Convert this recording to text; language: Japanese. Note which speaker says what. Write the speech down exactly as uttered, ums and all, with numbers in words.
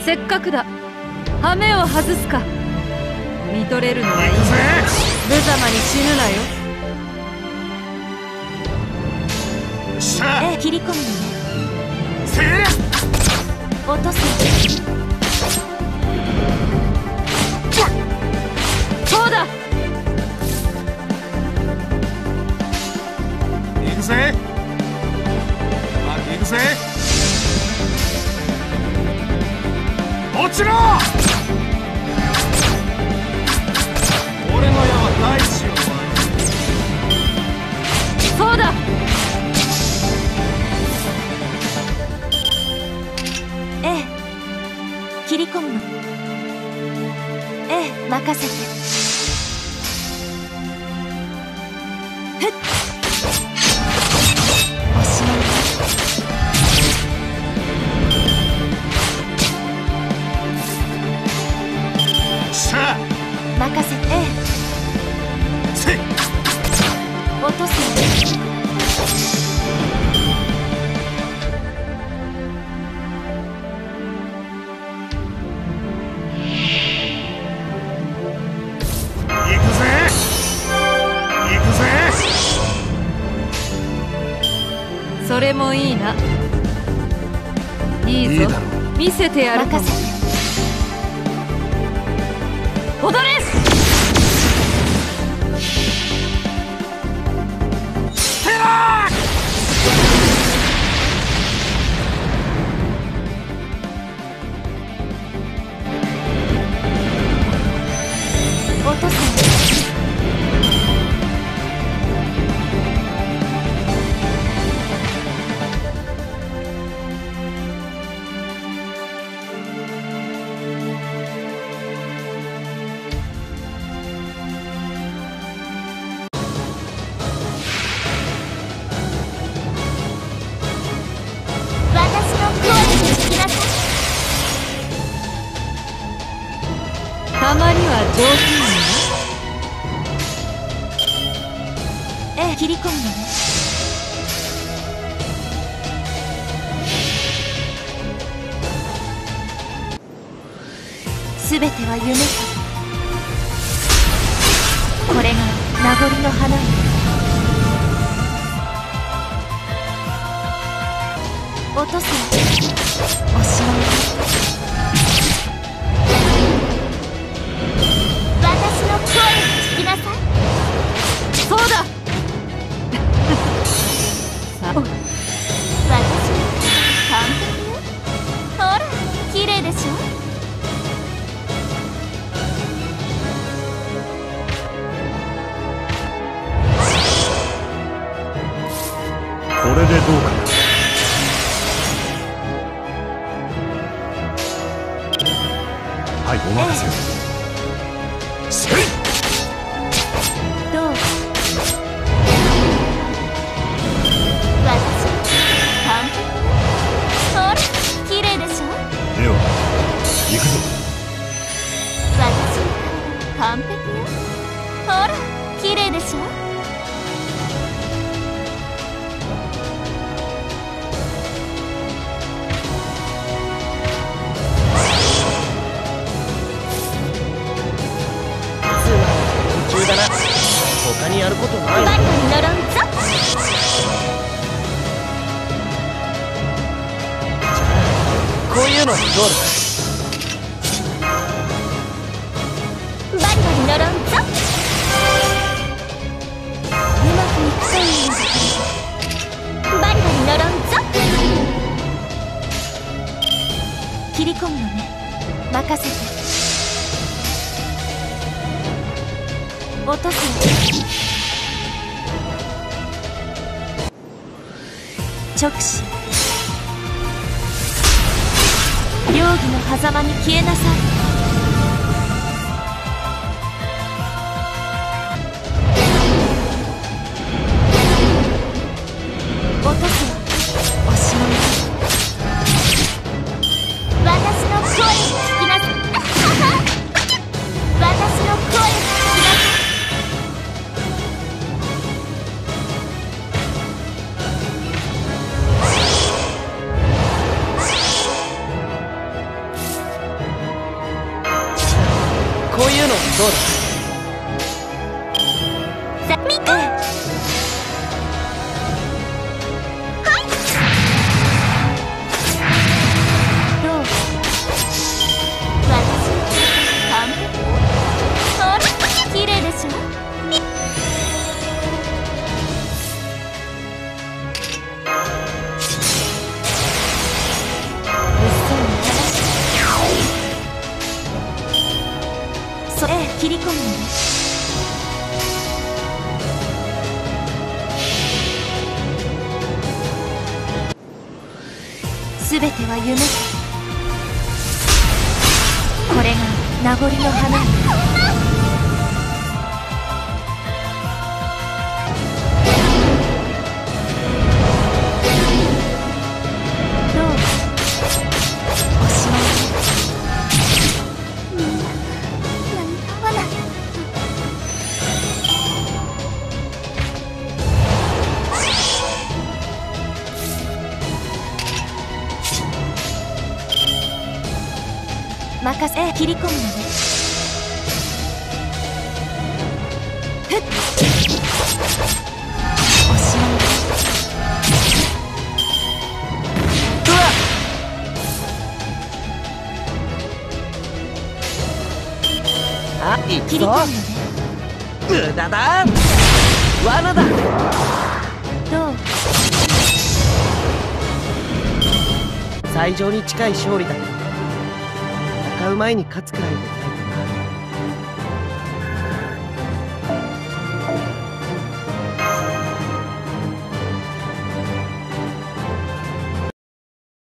Speaker 1: せっかくだ。羽目を外すか。見とれるのはいい。無様に死ぬなよ。
Speaker 2: さあ、切り込むのね。せえ、落とす。
Speaker 1: そうだ。
Speaker 2: 行くぜ。あ、行くぜ。落ちろ。俺の矢は大地を割る。
Speaker 1: そうだ。
Speaker 2: ええ、切り込むの。ええ、任せて。ふっ、おしまい。さあ、任せて。ええ、せい、落とすよ。
Speaker 1: それもいいな。いいぞ、いいだろう。見せてやる。任せて。踊れ。
Speaker 2: テラー。落とす。
Speaker 1: たまには上
Speaker 2: 品に。ええ、切り込むのね。すべては夢。これが名残の花よ。落とす。おしまい。私の声を聞きなさい。
Speaker 1: そうだ。さあ、私
Speaker 2: 完璧よ。ほら、綺麗でしょ。
Speaker 3: これでどうかな。はい、お任せを。せい。
Speaker 2: どう？私完璧よ。ほら、綺麗でしょ。
Speaker 3: では行くぞ。
Speaker 2: 私完璧よ。ほら、綺麗でしょ。
Speaker 4: だな。他にやることない。
Speaker 2: バリバリ乗ろうぞ。
Speaker 4: こういうのどうだ。
Speaker 2: バリバリ乗ろうぞ。うまくいくといいんだけど。バリバリ乗ろうぞ。切り込むのね。任せて。落とす。直視。両義の狭間に消えなさい。落とす。おしまい。私の声を聞きなさい。私の声を聞きなさい。
Speaker 4: どうだ。
Speaker 2: さみか、どう、私完璧。あら、綺麗でしょ。そええ、切り込むのね。すべては夢。これが名残の花。どう、おしまい。みんな間に合わない。任せ、切り込むのね。ふっ、おしまい。うわっ、
Speaker 4: あ、いくぞ。
Speaker 2: 切り込むのね。
Speaker 4: 無駄だ。罠だ。
Speaker 2: どう、
Speaker 4: 最上に近い勝利だ。戦う前に勝つくらいで